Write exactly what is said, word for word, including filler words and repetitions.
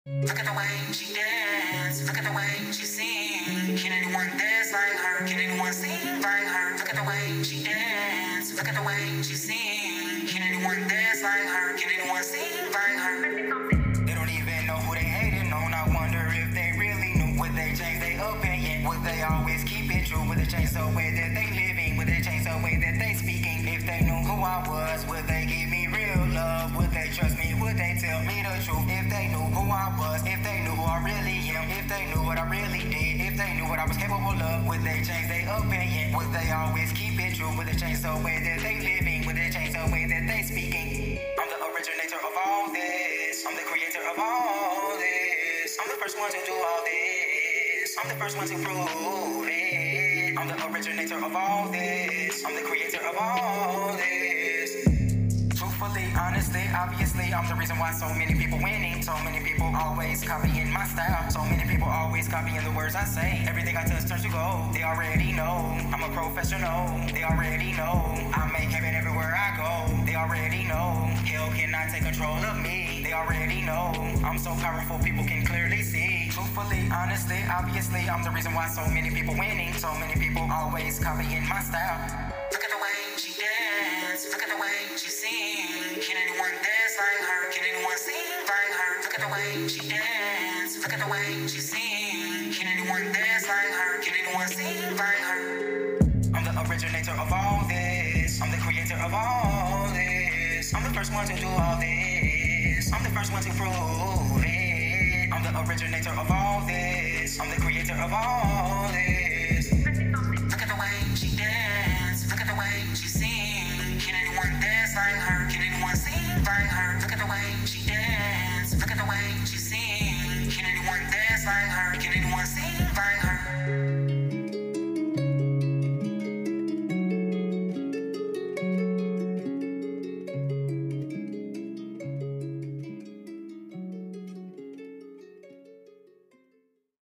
Look at the way she dance, look at the way she sing. Can anyone dance like her? Can anyone sing like her? Look at the way she dance, look at the way she sing. Can anyone dance like her? Can anyone sing like her? They don't even know who they hating on. I wonder if they really knew. Would they change their opinion? Would they always keep it true? Would they change the way that they living? Would they change the way that they speaking? If they knew who I was, would they give me real love? Would they trust me? Would they tell me the truth? If they knew who I was, if they knew who I really am, if they knew what I really did, if they knew what I was capable of, would they change their opinion? Would they always keep it true? Would they change the way that they living? Would they change the way that they speaking? I'm the originator of all this. I'm the creator of all this. I'm the first one to do all this. I'm the first one to prove it. I'm the originator of all this. I'm the creator of all this. Truthfully, honestly, obviously, I'm the reason why so many people winning. So many people always copying my style. So many people always copying the words I say. Everything I touch turns to gold. They already know I'm a professional. They already know I make heaven everywhere I go. They already know hell cannot take control of me. They already know I'm so powerful, people can clearly see. Truthfully, honestly, obviously, I'm the reason why so many people winning. So many people always copying my style. Look at the way she dance, look at the way she sing. Can anyone dance like her? Can anyone sing like her? Look at the way she dance, look at the way she sing. Can anyone dance like her? Can anyone sing like her? I'm the originator of all this. I'm the creator of all this. I'm the first one to do all this. I'm the first one to prove it. I'm the originator of all this. I'm the creator of all this. Look at the way she dance, look at the way she sing. Can anyone dance like her? Can anyone sing like her? Look at the way she dance, look at the way she sing. Can anyone dance like her? Can anyone sing like her?